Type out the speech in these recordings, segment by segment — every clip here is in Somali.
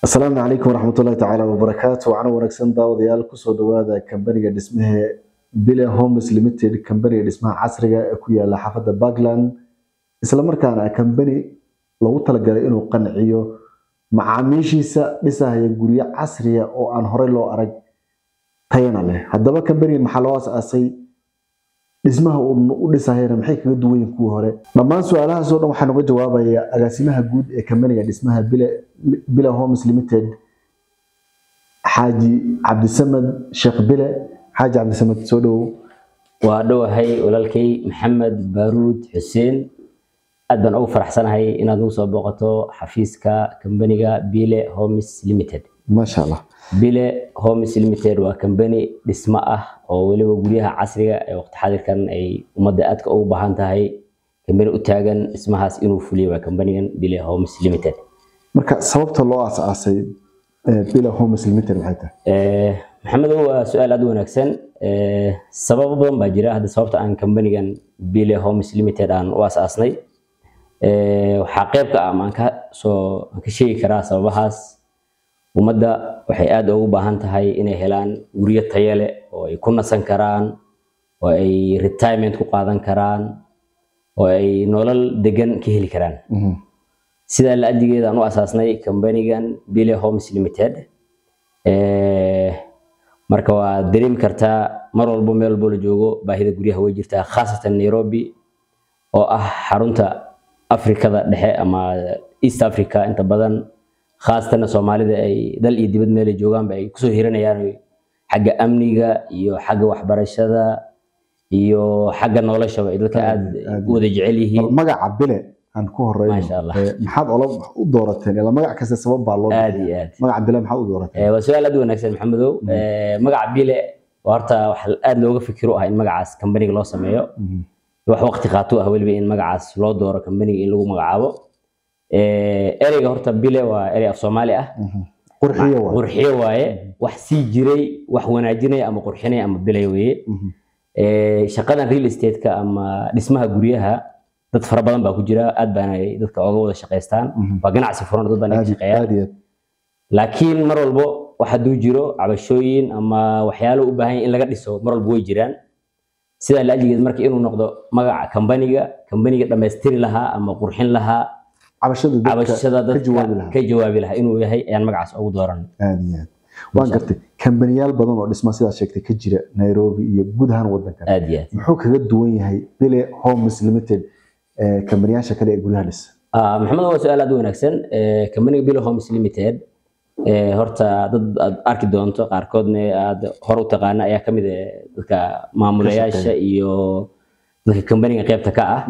السلام عليكم ورحمة الله تعالى وبركاته وعنا ونكسن داوديال كسو دوادا كمبانيga dhismaha Bile Homes Limited كمبانيga dhismaha casriga ee ku yaala xaafada Parkland isla markaana kambani lagu talagalay inuu qanciyo macaamiishiisa dhisaya guryo casriya oo aan horey loo arag tayana leh hadaba kambaniga maxaa loo aasay dhismaha uu dhisayna maxay kaga duwan yihiin kuwa hore dhammaan su'aalahaas oo dhan waxaan uga jawaabayaa agaasimaha guud ee kambaniga dhismaha Bile Homes Limited Haji Abdisamad Sheikh Bile Haji Abdisamad soo dhaw waa dhawahay walaalkay Maxamed Baruud Xuseen aad baan ugu faraxsanahay inaad u soo booqato xafiiska kambaniga Bile Homes Limited ma sha Allah Bile Homes Limited waa kambani dhismo ah oo waliba guryaha casriga ee waqti xaadirkan ay umada aadka ugu baahan tahay kambani u taagan dhismahaas inuu fuliyo waa kambanigan Bile Homes Limited marka sababta loo aasay Bile Homes Limited maxay tahay Maxamed waa su'aal aad u wanaagsan sabab badan baa jira hadda sababta aan kambanigan Bile Homes Limited aan u aasnay waxa qayb ka ah aan ka sheegi karaa sababahaas umada waxay aad ugu baahan tahay inay helaan guryo tayo leh oo ay ku nasan karaan oo ay retirement ku qaadan karaan oo ay nolol degan ka heli karaan sida la ajigeeda aan u aasnay kambanigan Bile Homes Limited marka waa dareemi kartaa mar walba meel walba la joogo baahida guryaha way jirtaa khaasatan Nairobi oo ah xarunta Afrikada dhexe ama East Africa inta badan khaasatan Soomaalida ay dal iyo dibad meel ay joogaan bay ku soo hiranayaan xagga amniga iyo xagga waxbarashada iyo xagga nolosha ay dadka aad u wada jecel yihiin magaca Bile aan ku horeeyo maxaad u doorateen ila magac kasta sabab baa loo magaca Bile maxaad u doorateen waa su'aal aad u wanaagsan Maxamedow magaca Bile horta waxa aad looga fikiro ah in magacaas kambaniga loo sameeyo wax waqti qaato ah waliba in magacaas loo dooro kambaniga in lagu magacaabo ereyga horta Bile waa erey af Soomaali ah qurxiyo waaye wax si jiray wax wanaajinay ama qurxinay ama Bile weeye shaqadan real estate ka ama dhismaha guryaha dad fara badan baa ku jira aad baan ay dadka uga wada shaqeystaan waa ganacsi furan dad baan ka shaqeeyaan laakiin mar walba waxa duu jiro cabashooyin ama waxyaalo u baahan in laga dhiso mar walba way jiraan sida la ajigeed markii inuu noqdo magaca kambaniga dhameystiri lahaa ama qurxin lahaa cabashada dadka ka jawaabi lahaa inuu yahay ayaan magacaas ugu dooran waan gartay kambaniyaal badan oo dhismo sida sheegtay ka jira Nairobi iyo guud ahaan wadanka muxuu kaga duwan yahay Bile Homes Limited kambaniyaasha kale ee guryaha dhis Maxamed waa su'aal aad u wanaagsan kambaniga Bile Homes Limited horta dad arki doonto qaarkoodna aad hor u taqaan ayaa kamid ah dadka maamulayaasha iyo dadka kambaniga qaybta ka ah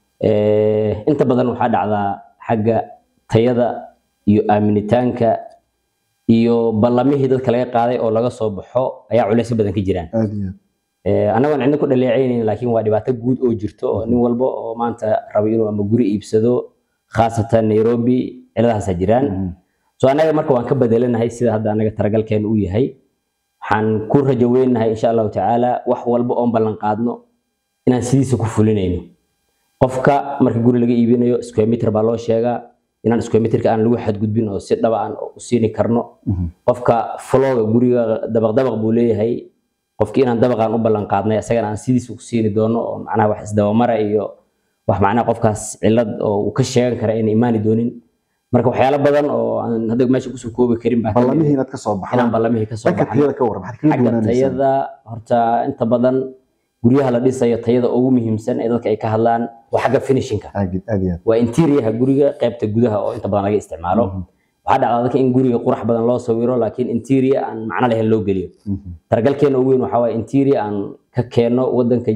inta badan waxa dhacda xagga tayada iyo aaminitaanka iyo ballamihii dadka laga qaaday oo laga soo baxo ayaa culays badan ka jiraan anaga aan ku dhaleeceynay laakiin waa dhibaato guud oo jirto oo nin walba oo maanta rabo inuu ama guri iibsado khaasatan Nairobi ciladahaas jiraan soo anaga marka waan ka bedelanahay sida hadda anaga taragalkeen uu yahay waxaan ku rajo weynahay insha Allah taala wax walba oo ballan qaadno inaan sidiisa ku fulinayno qofka marka guri laga iibinayo square meter baa loo sheegaa inaan square meter ka aan lagu xadgudbin oo si dhab aan u siini karno qofka floor guriga dabaq buu leeyahay qofkii inaan dabaqan u ballan qaadnay asagana aan sidiisa ku siini doono oo macnaha wax isdaba mara iyo wax macnaha qofkaas cilad oo uu ka sheegan kara in iimaani doonin marka waxyaalo badan oo aan hadda meesha ku soo koobi karin baa ballamihii inaad ka soo baxdo ballamihii ka soo baxdo tayada ka waran maxaad kaga duwanaanaysaa tayada horta inta badan guryaha la dhisayo tayada ugu muhiimsan ee dadka ay ka hadlaan waa xagga finishingka waa interiorka guriga qaybta gudaha oo inta badan laga isticmaalo waxa dhacda in guriga qurux badan loo sawiro laakiin interior aan macna lahayn loo geliyo targalkeena ugu weyn waxa waa interior aan ka keeno wadanka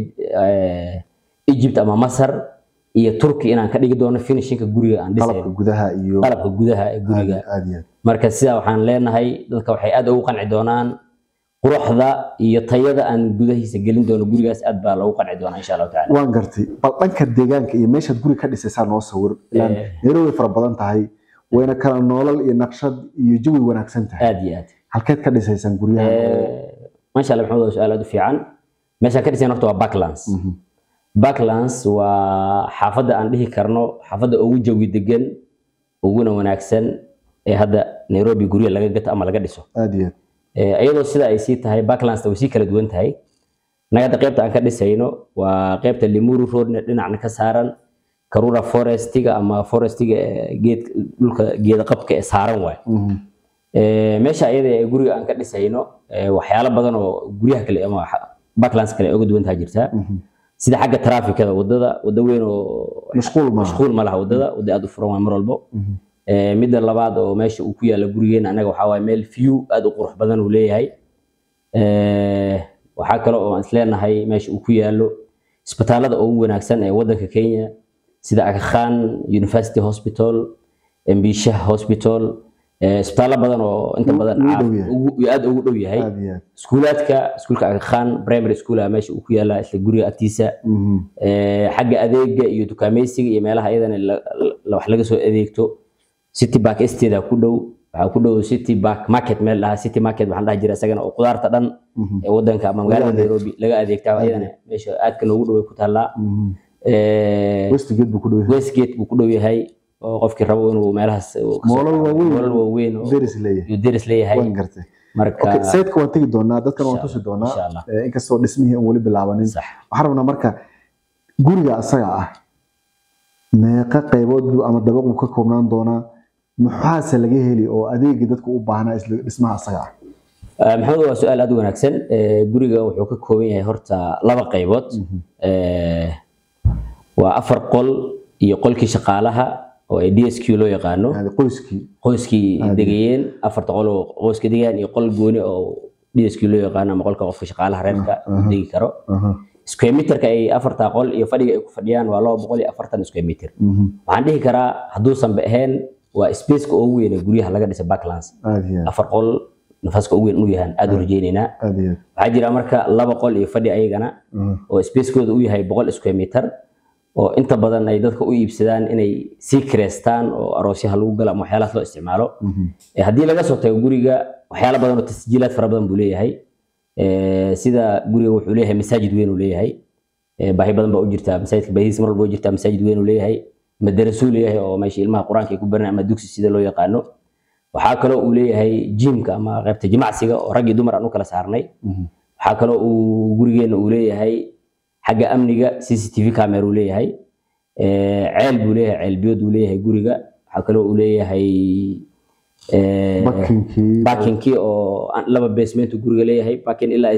Egypt ama Masar iyo Turki inaan ka dhigi doono finishingka guriga aan dhisay qalabka gudaha ee guriga marka sida waxaan leenahay dadka waxay aad ugu qanci doonaan quruxda iyo tayada aan gudahiisa gelin doono gurigaas aad baa lagu qanci doonaa insha Allah taala waan gartay bal dhanka deegaanka iyo meesha guri ka dhisaysaa noo sawir ilaan Nairobi fara badan tahay wayna kala nolol iyo naqshad iyo jawi wanaagsan tahay aad iyo aad halkeed ka dhisaysan guryaha ma sha Allah Maxamed su'aal aad u fiican meesha ka dhisayna horta waa Parklands waa xaafada aan dhihi karno xaafada ugu jawi degan uguna wanaagsan hadda Nairobi guriga laga gato ama laga dhiso aad iyo iyadoo sida ay sii tahay Parklands way sii kala duwan tahay naga qaybta aan ka dhisayno waa qaybta Limuru Road dhinacna ka saaran Karura Forestiga ama Forestiga geed dhulka geeda qabka ee saaran waay meesha iyada ee guriga aan ka dhisayno waxyaalo badan oo guriyaha kale ama Parklands kale uga duwan tahay jirta sida xagga trafficada wada weyn oo mashquul ma laha wada aad u furan mar walba midda labaad oo meesha uu ku yaala gurigeena anaga waxa waay meel view aad u qurux badan uu leeyahay waxa kale oo aan isleenahay meesha uu ku yaalo isbitaalada ugu wanaagsan ee wadanka Kenya sida Aga Khan University Hospital Mbisha Hospital isbitaalo badan oo inta badan aad ugu dhow yahay iskuulka Aga Khan Primary School meesha uu ku yaala isla guriga agtiisa xagga adeega iyo dukaameysiga iyo meelaha ayadana wax laga soo adeegto City Park Estate ku dhow waxa ku dhow City Park Market meel laha City Market waxaan dhahay jira isagana oo qudaarta dhan ee wadanka ama magaalada Nairobi laga adeegtaa ayadana meesha aad ka loogu dhow ku taala Westgate buu ku dhow yahay oo qofkii rabo inuu meelahaas moolal waaweyn deris leeyahay marka sayidka waan tagi doonaa dadkan waan tusi doonaa inkastoo dhismihii aan wali bilaabanin waxaan rabnaa marka guriga asaga ah meeqa qaybood ama dabaq uu ka koobnaan doonaa maxaase laga heli oo adeegii dadku u baahnaa isla dhismaha asaga ah maxamed waa su'aal aad u wanaagsan guriga wuxuu ka kooban yahay horta laba qaybood waa 4 qol iyo qolkii shaqaalaha oo DSQ loo yaqaano qoyskii degayeen 4 qol oo qoyska degaan iyo qol gooni oo DSQ loo yaqaano ama qolka qofka shaqaalaha reerka degi karo square meter-ka ay 4 qol iyo fadhiga ay ku fadhiyaan waa 240 square meter waxaan dhihi karaa haduusan ahayn waa space-ka ugu weyn ee guryaha laga dhisay Parklands 4 qol nafaska ugu weyn u yahay aad u rajeynayna waxa jira marka 2 qol iyo fadhi ayagana oo space-kooda u yahay 100 square meter oo inta badan ay dadka u iibsadaan inay si kireestaan oo aroosyaha lagu galo ama waxyaalaha loo isticmaalo hadii laga soo tago guriga waxyaalo badan oo tasjiilaad fara badan buu leeyahay sida guriga wuxuu leeyahay masaajid weyn uu leeyahay baahi badan baa u jirta masaajidka baahiis mar walba u jirta masaajid weyn uu leeyahay madraso leeyahay oo meesha ilmaha quraanka ay ku baranayaan ama dugsi sida loo yaqaano waxa kale oo uu leeyahay gymka ama qaybta jimacsiga oo rag iyo dumar aan u kala saarnay waxa kale oo uu gurigeena uu leeyahay xagga amniga CCTV camera uu leeyahay ceel buu leeyahay ceel biyood uu leeyahay guriga waxa kale oo uu leeyahay parking oo laba basement guriga leeyahay parking ilaa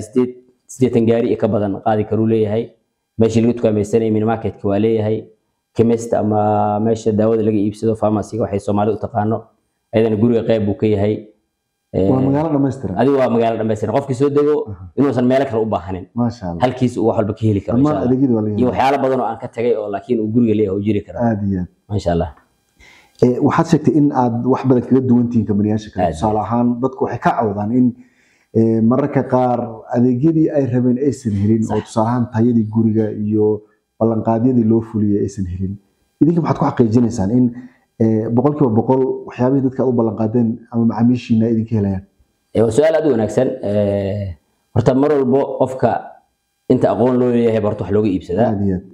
8 gaari ka badan qaadi karu leeyahay meesha lagu tukaamaysanay mini market waa leeyahay chemist ama meesha daawada laga iibsado pharmacy waxay Soomaalidu u taqaano ayadana guriga qayb buu ka yahay waa magaalo dhameystiran adigu waa magaalo dhameystiran qofkii soo dego inuusan meel kale u baahanin ma sha Allah halkiis uu wax walba ka heli karo iyo waxyaalo badan oo aan ka tagay oo laakiin uu guriga leeyahay oo jiri karo ma sha Allah waxaad sheegtay in aad wax badan kaga duwantiin kamaniyaasha kale tusaale ahaan dadku waxay ka cawdaan in mararka qaar adeegyadii ay rabeen aysan helin oo tusaale ahaan tayadii guriga iyo ballanqaadyadii loo fuliyay aysan helin idinka maxaad ku xaqiijinaysaan in boqolkiiba boqol waxyaabihii dadka aad u ballanqaadeen ama macaamiishiina idinka helayaan su'aal aad u wanaagsan horta mar walba qofka inta aqoon loo leeyahay horta wax looga iibsadaa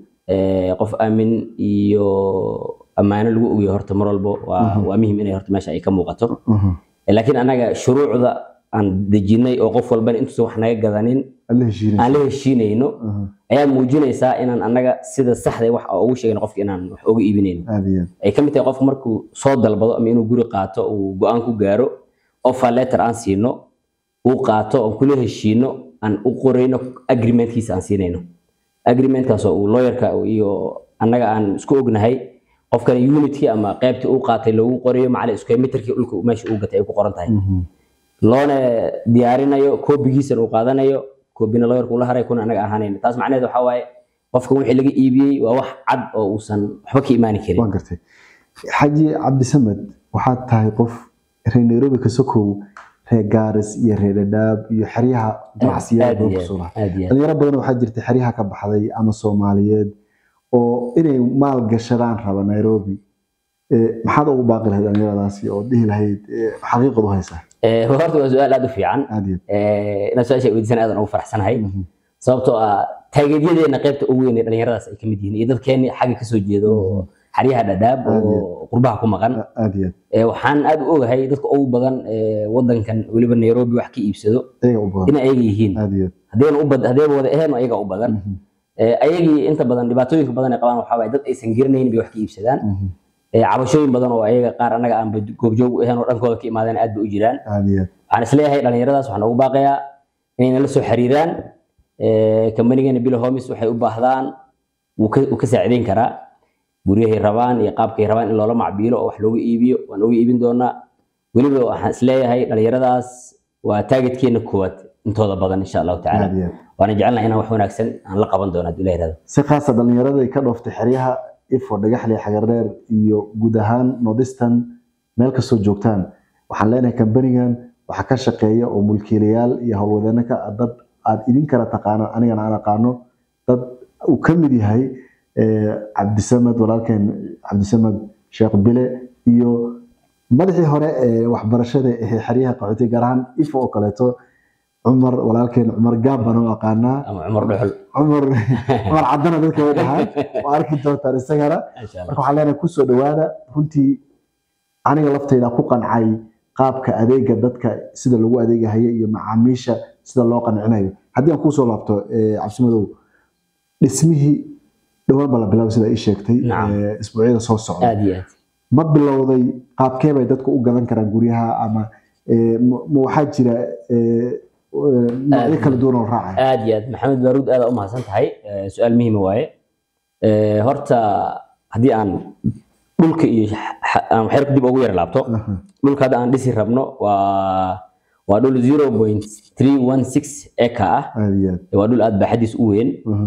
qof aamin iyo amaano lagu ogayo horta mar walba waa muhiim inay horta meesha ay ka muuqato laakiin anaga shuruucda aan dejinay oo qof walba intuu wax naga gadanin aan la heshiinayno ayaa muujinaysaa inaan anaga sida saxda ah wax ugu sheegno qofka inaan wax uga iibinayno ay kamid tahay qofka markuu soo dalbado ama inuu guri qaato uu go'aan ku gaaro offer letter aan siino uu qaato oo kula heshiino aan u qoreyno agreement-kiisa aan siinayno agreement-kaas oo lawyer-ka iyo anaga aan isku ognahay qofkan unit-ki ama qaybtii uu qaatay lagu qorayo macallin square meter-kii dhulka meesha uu gatay ay ku qoran tahay loona diyaarinayo koobigiisa uu qaadanayo koobina lawyer-ku la haray kuna anaga ahaanayna taas macnaheedu waxa waaye qofka wixii laga iibiyay waa wax cad oo uusan waxba ka iimaan karin waan gartay Xaji Cabdisamed waxaad tahay qof reer Nairobi ka sokow reer Garis iyo reer Dadaab iyo xeryaha ganacsiga ku soo baxay dhalinyaro badan waxaa jirta xeryaha ka baxday ama Soomaaliyeed oo inay maal gashadaan raba Nairobi maxaad ugu baaqi lahayd dhalinyaradaasi oo dhihi lahayd xaqiiqadu haysa horta waa su'aal aad u fiican ina su'aasha weydiisan aad ugu faraxsanahay sababtoo ah taageeradeena qaybta ugu weyn ee dhalinyaradaas ay kamid yihiin iyo dadkeena xagga ka soo jeedo xariyaha dhadhaab oo qurbaha ku maqan waxaan aad u ogahay dadka ugu badan wadankan waliba Nairobi wax ka iibsado in ay yihiin hadeen wada ahayn ayaga u badan ayagii inta badan dhibaatooyinka badan ay qabaan waxa way dad aysan garaneyn bay wax ka iibsadaan cabashooyin badan oo ayaga qaar anaga aan goobjoog u ahayn oo dhankooda ka imaadeen aad bay u jiraan waxaan isleeyahay dhalinyaradaas waxaan ugu baaqayaa inay la soo xiriiraan kambanigeena Bilo Homes waxay u baahdaan uu ka saacideyn karaa guryahay rabaan iyo qaabkay rabaan in loola macbiilo oo wax loogu iibiyo waan ugu iibin doonaa waliba waxaan isleeyahay dhalinyaradaas waa targetkeena koowaad intooda badan insha Allah taala waan jecelnahay inaan wax wanaagsan aan la qaban doono hadii la yiraahdo si khaas ah dhalinyarada ay ka dhooftay xiriyaha ifo dhagaxley xagareer iyo guud ahaan Northeastern meel ka soo joogtaan waxaan leenahay kambanigan waxa ka shaqeeya oo mulkiilayaal iyo hawlwadana ka dad aad idin kala taqaan aniga aan aqaano dad uu kamid yahay Cabdisamad walaalkeen Cabdisamad Sheekh Bile iyo madaxii hore waxbarashada ee xiriyaha qaxootiga gaar ahaan ifo oo kaleeto عمر ولكن عمر جابنا وقعنا عمر دحل عمر عدنا ذلك ودحال وأركي توتر السجرة ركوا علينا كوسو دوانا كنتي أنا قلبت إذا قوقن عاي قابك أديك دتك سيد اللي هو أديك هي مع عميشة سيد الله قن عناي هدي كوسو لابتو عبسمه اسمه دوان بلا سيد إيش شكتي أسبوعين صوص عاديات ما بالله قاب كيف يدتك وجدان كرجوريها أما موحجرة كلا دون الراعي آديات محمد بارود هذا أمها سنتهاي سؤال مهم واي هرتا هدي عن ملك حرك دي بقوير لابتو ملك هذا عن ديسي ربنا ودول 0.316 إيكا ودول أد بحديث أوين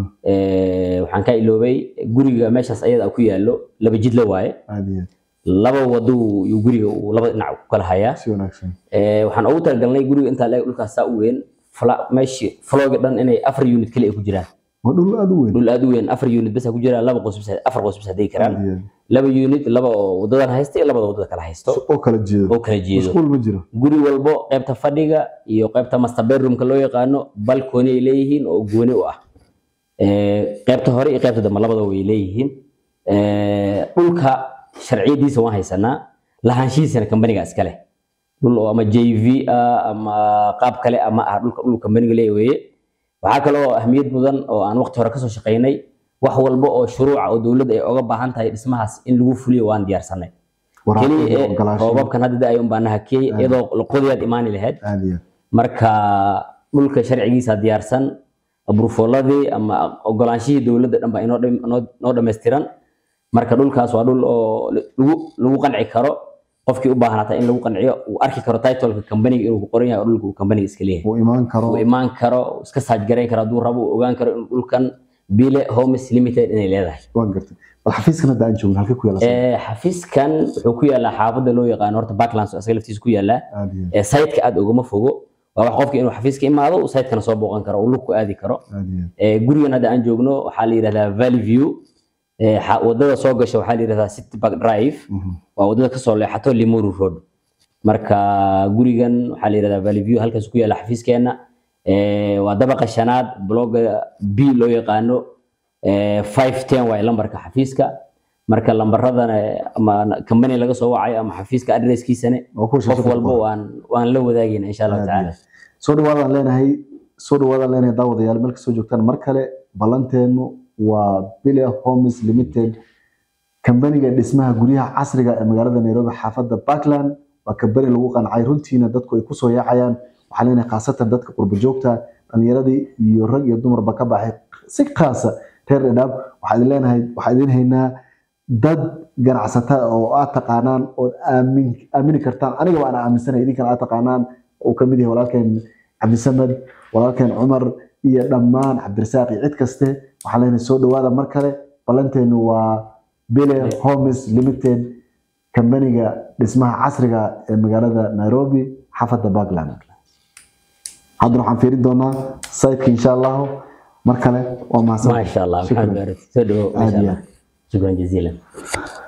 وحنكاي لو بي جوري ماشى سعيد أو كيا لو لبجد لواي لبا ودو يجوري ولبا نعو كل هيا وحن أول ترجلنا يجوري أنت لا يقول كاساوين فلا ماشي فلو جدا إني أفر يونت كله يكجران دول أدوين أفر يونت بس يكجران لبا قص بس أفر قص بس هدي كران لبا يونت لبا ودان هايستي لبا ودان كلا هايستو أو كلا جيد مسؤول مجرى جوري والبو قيب تفاديجا يو قيب تمستبر روم كله يقانو بالكوني إليهين أو جوني واه قيب تهري قيب تدم لبا دو إليهين أولك شرعي دي سواء هيسنا لهانشي سنة كمبني أسكاله دول أما جي في أما قاب كله أما دول كمبني قليه ويه وهكذا أهمية مدن أو عن وقت هركسو شقيني وحول البؤ شروع أو دولة أو بعهن تاي اسمها إن لوفلي وان ديار سنة كلي رواب كان هذا أيام بانها كي إذا القضية إيماني لهاد مركا دول كشرعي سا ديار سن بروفولادي أما أقولانشي دولة أما إنه مستيران marka dhulkaas waa dhul oo lagu qanci karo qofkii u baahnaa in lagu qanciyo uu arki karo title-ka company inuu ku qoran yahay dhulku company iska leeyahay uu imaan karo iska saaj gareyn karo duu rabo ogaan karo in dhulkan Bilo Homes Limited inay leedahay waan gartay xafiiskan hadda aan joogno halka ku yaala xafiiskan wuxuu ku yaala xaafadda loo yaqaan horta Backlands asaga laftiisa ku yaala site-ka aad uguma fogo waa wax qofkii inuu xafiiska imaado uu site-kana soo booqan karo uu ku aadi karo gurigan hadda aan joogno waxa la yiraahdaa Valley View wadada soo gasho waxa la yiraahdaa City Park Drive waa wadada ka soo leexato Limuru Road marka gurigan waxa la yiraahdaa Valley View halkaas ku yaala xafiiskeena waa dabaqa shanaad blog B loo yaqaano 510 waa lambarka xafiiska marka lambaradana ama company laga soo wacay ama xafiiska addresskiisana qof walba waan la wadaagayna insha Allah taala soo dhawaadaan leenahay daawadayaal meel ka soo joogtaan mar kale balanteenu waa Bilo Homes Limited kambaniga dhismaha guryaha casriga ee magaalada Nairobi xaafadda Parkland waa kambani lagu qancay runtiina dadku ay ku soo yaacayaan waxaa leenahay qaasatan dadka qurbo joogta dhalinyaradii iyo rag iyo dumarba ka baxay si qaasa reer Dhadhaab waxaa idin haynaa dad ganacsata oo aad taqaanaan oo aamini kartaan aniga waan aaminsanahay idinkan aad taqaanaan oo kamid yahay walaalkeen Cabdisamad walaalkeen Cumar iyo dhammaan Cabdirasaaq iyo cid kaste waxaa leenahay soo dhawaada mar kale balanteenu waa Bilo Homes Limited kambaniga dhismaha casriga ee magaalada Nairobi xaafadda Parkland hadda waxaan fiirin doonaa site insha Allah mar kale waa mahadsan ما شاء الله محمد بارك سدوا ما شاء الله شكرا جزيلا